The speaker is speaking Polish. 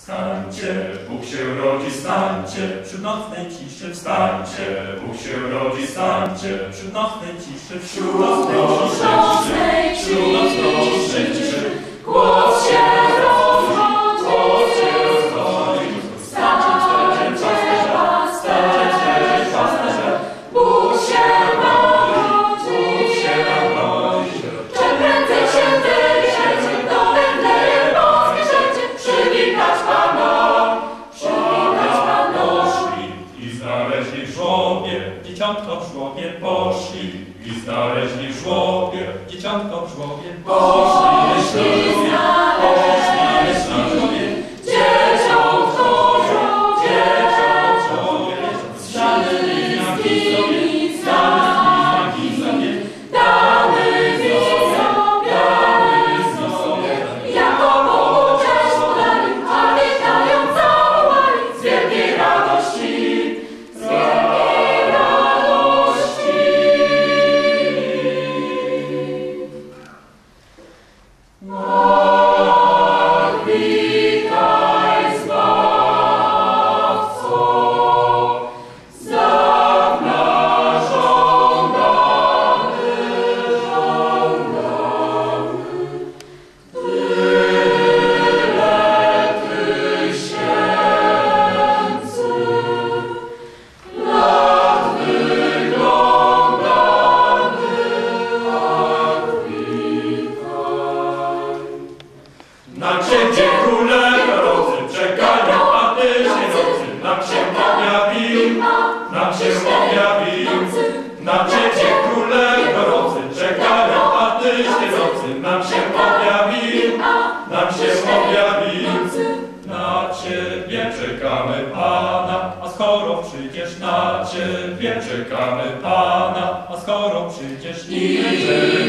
Wstańcie, Bóg się rodzi, stańcie, przy nocnej ciszy wstańcie, Bóg się rodzi, stańcie, przy nocnej ciszy, wśród nocnej ciszy, głos się rozchodzi, wstańcie, pasterze, Bóg się rodzi, czym prędzej się wyjdziecie, do Betlejem pospieszecie, przywitać Pana, poszli i znaleźli w żłobie, dzieciątko w żłobie poszli i znaleźli w żłobie, dzieciątko w żłobie poszli i znaleźli w żłobie, dzieciątko w żłobie, dały sobie, jako Bogu cześć podali, a witając zawołali z wielkiej radości, witaj Zbawco, zawna żądany, tyle tysięcy lat wyglądany, na Ciebie Królewno rodzy czekają, a Ty się nocy nam się objawił, nam się objawił. Na Ciebie Królewno rodzy czekają, a Ty się nocy nam się objawił, nam się objawił. Na Ciebie czekamy Pana, a skoro przyjdziesz, na Ciebie czekamy Pana, a skoro przyjdziesz, idziemy.